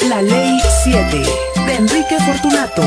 La Ley 7, de Enrique Fortunato.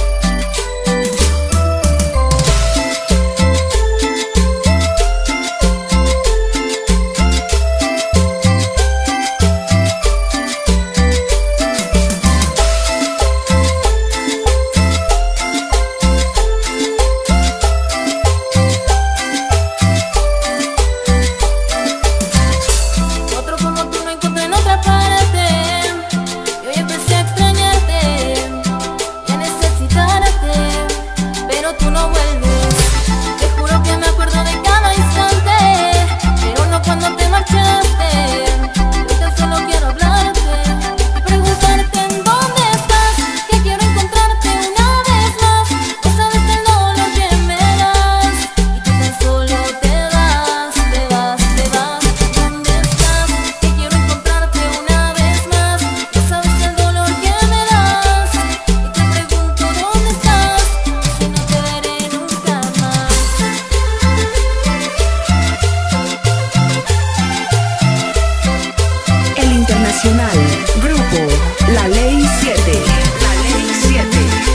Grupo La Ley 7. La Ley 7.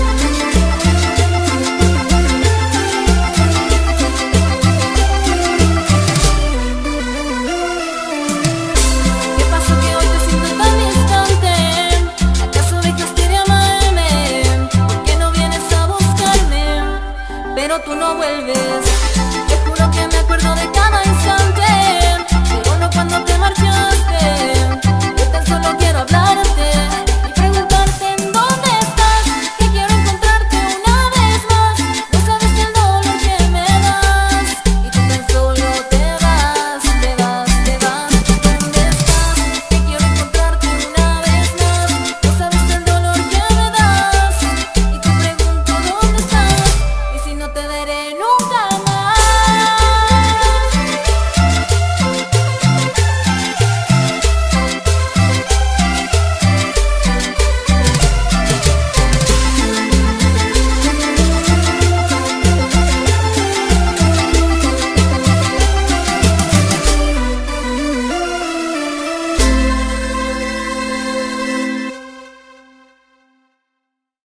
¿Qué pasó que hoy te siento tan distante? ¿Acaso dejaste de amarme? ¿Por qué no vienes a buscarme? Pero tú no vuelves.